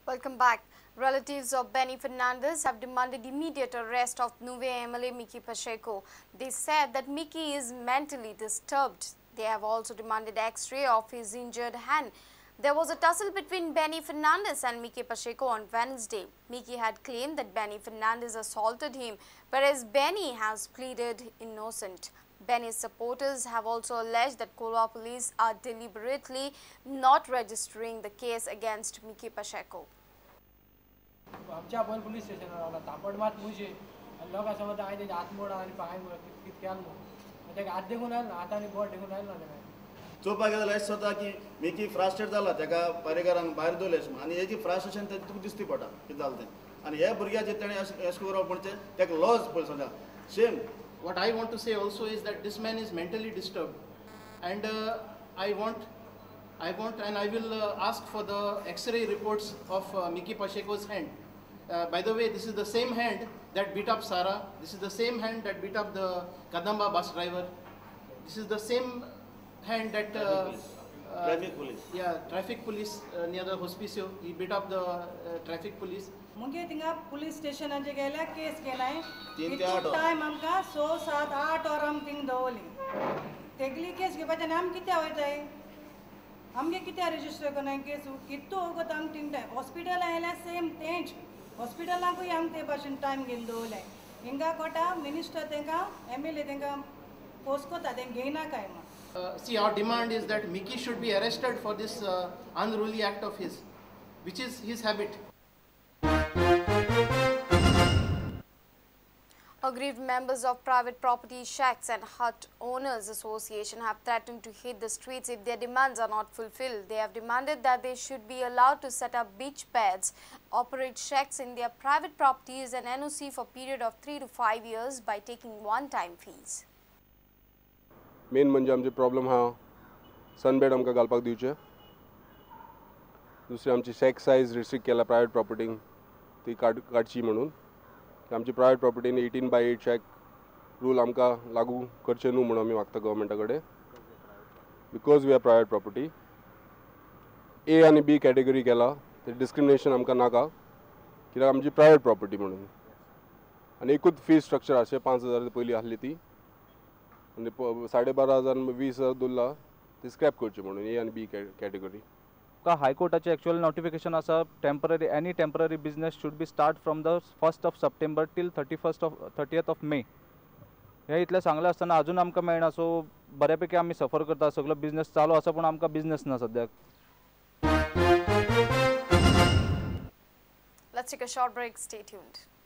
Welcome back. Relatives of Benny Fernandes have demanded immediate arrest of Nuvem MLA Mickky Pacheco. They said that Micky is mentally disturbed. They have also demanded X-ray of his injured hand. There was a tussle between Benny Fernandes and Mickky Pacheco on Wednesday. Mickey had claimed that Benny Fernandes assaulted him, whereas Benny has pleaded innocent. Benny's supporters have also alleged that Kolwa police are deliberately not registering the case against Mickky Pacheco. आमच्या पण police स्टेशनार रावला तापड मात मुशे आणि लोकां समज आय तेजे हात mode आनी पांय मोड कित केलो तेका हात देखून आयलो हातांनी बोट देखून आयलो ना तेका चोवपाक गेल्यार अशें जाता की मिकी फ्रस्ट्रेट जाला तेका पारेकरान भायर दवरलें आनी हेजी फ्रस्ट्रेशन तुका दिसती पडटा कितें जालें तें आनी हे भुरग्याचेर तेणें अशें करप म्हणजे तेका लॉस पळय सद्या same. What I want to say also is that this man is mentally disturbed, and I want and I will ask for the X-ray reports of Mickky Pacheco's hand. By the way, this is the same hand that beat up Sarah. This is the same hand that beat up the Kadamba bus driver. This is the same hand that traffic police. Yeah, traffic police near the hospicio. He beat up the traffic police. मुगे थिंगा police station आजे गेल्या case केलाय 3 ते 8 time आमका 6 7 8 और हम thing दवली तेगली case घेवपाचे नाम कित्या वयताय आमगे कित्या रजिस्टर करनाय केस कित्तो ओगत आम थिंग टाइम हॉस्पिटल आयला सेम तेंच हॉस्पिटलांकूय आम ते भाशेन टाइम घेवन दवरले हिंगा कोटा मिनिस्टर तेंका एमएलए तेंका पोस्ट कोता तें घेयना काय मा. See, our demand is that Mickky should be arrested for this unruly act of his, which is his habit. Aggrieved members of private property shacks and hut owners association have threatened to hit the streets if their demands are not fulfilled. They have demanded that they should be allowed to set up beach pads, operate shacks in their private properties and NOC for a period of 3 to 5 years by taking one-time fees. Main म्हणजे आमचे problem हा sunbed आमकां घालपाक दिवचे. दुसरी आमची shack size restrict केला private प्रॉपर्टींक ती काडची म्हणून. आमची प्रायवेट प्रॉपर्टीन 18/8 शॅक रूल आमकां लागू करचे न्हू म्हणून आमी मागता गव्हर्मेंटा कडेन. Because we are private property A आनी बी कॅटेगरी केला ते डिस्क्रिमिनेशन आमकां नाका कित्याक आमची प्रायवेट प्रॉपर्टी म्हणून. आनी एकूच फी स्ट्रक्चर आसचे 5,000 पयलीं आहली ती आनी 12,500 20,000 दवरला ती स्क्रॅप करची म्हणून ए आनी बी कॅटेगरी. हायकोर्टाचे एक्चुअल नोटिफिकेशन आसा temporary any temporary business should be start from the 1st of September till 30th of May. हे इतले सांगले आसतना अजून आमकां मेळना. सो बऱ्यापैकी आमी सफर करता. सगळो बिजनेस चालू आसा पूण आमकां बिजनेस ना सद्याक. Let's take a short break. Stay tuned.